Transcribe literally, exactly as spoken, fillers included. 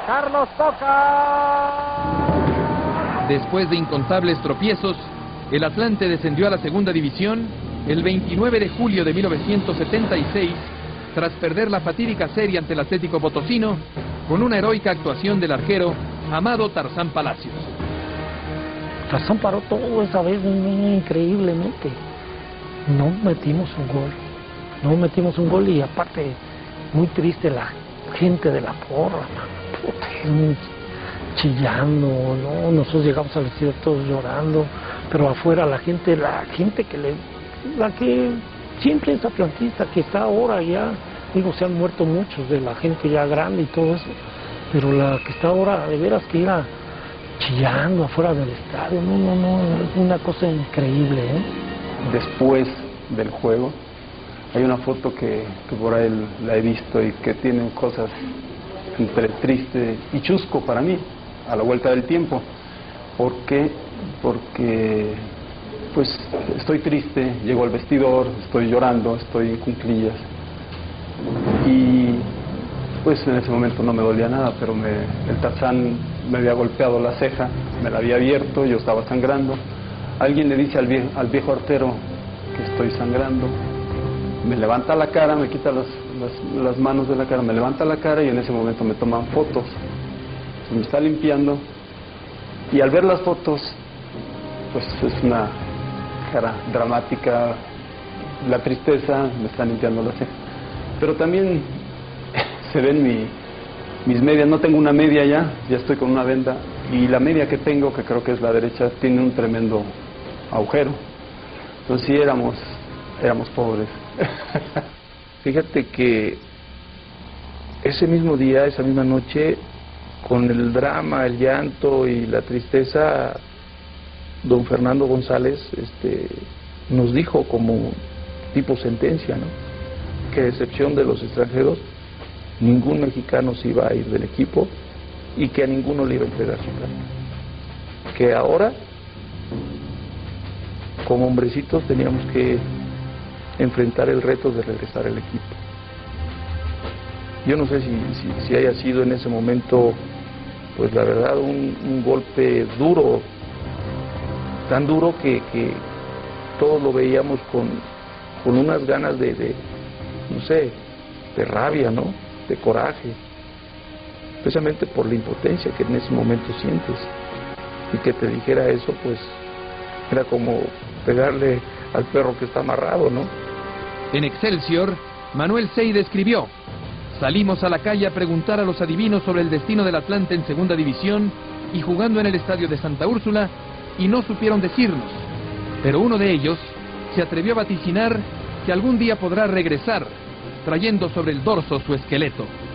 Carlos toca. Después de incontables tropiezos, el Atlante descendió a la segunda división el veintinueve de julio de mil novecientos setenta y seis, tras perder la fatídica serie ante el Atlético Potosino, con una heroica actuación del arquero Amado Tarzán Palacios. Tarzán paró todo esa vez increíblemente. No metimos un gol, no metimos un gol y aparte muy triste la gente de la porra, puta, chillando, ¿no? Nosotros llegamos al vestido todos llorando, pero afuera la gente, la gente que le, la que siempre es atlantista, que está ahora ya, digo, se han muerto muchos de la gente ya grande y todo eso, pero la que está ahora de veras que iba chillando afuera del estadio, no, no, no, es una cosa increíble, ¿eh? Después del juego, hay una foto que, que por ahí la he visto y que tiene cosas entre triste y chusco para mí, a la vuelta del tiempo. ¿Por qué? Porque pues estoy triste, llego al vestidor, estoy llorando, estoy en cuclillas. Y pues en ese momento no me dolía nada, pero me, el Tarzán me había golpeado la ceja, me la había abierto, yo estaba sangrando. Alguien le dice al viejo, al viejo artero que estoy sangrando, me levanta la cara, me quita las, las, las manos de la cara, me levanta la cara y en ese momento me toman fotos, se me está limpiando y al ver las fotos, pues es una cara dramática, la tristeza, me está limpiando la ceja, pero también se ven mi, mis medias, no tengo una media ya, ya estoy con una venda y la media que tengo, que creo que es la derecha, tiene un tremendo agujero. Entonces sí éramos, éramos pobres. Fíjate que ese mismo día, esa misma noche, con el drama, el llanto y la tristeza, don Fernando González este, nos dijo como tipo sentencia, ¿no? Que a excepción de los extranjeros, ningún mexicano se iba a ir del equipo y que a ninguno le iba a entregar su plata. Que ahora, como hombrecitos, teníamos que enfrentar el reto de regresar al equipo. Yo no sé si, si, si haya sido en ese momento, pues la verdad, un, un golpe duro, tan duro que, que todos lo veíamos con, con unas ganas de, de, no sé, de rabia, ¿no? De coraje, especialmente por la impotencia que en ese momento sientes. Y que te dijera eso, pues, era como pegarle al perro que está amarrado, ¿no? En Excelsior, Manuel Seide escribió: salimos a la calle a preguntar a los adivinos sobre el destino del Atlante en segunda división y jugando en el estadio de Santa Úrsula, y no supieron decirnos, pero uno de ellos se atrevió a vaticinar que algún día podrá regresar, trayendo sobre el dorso su esqueleto.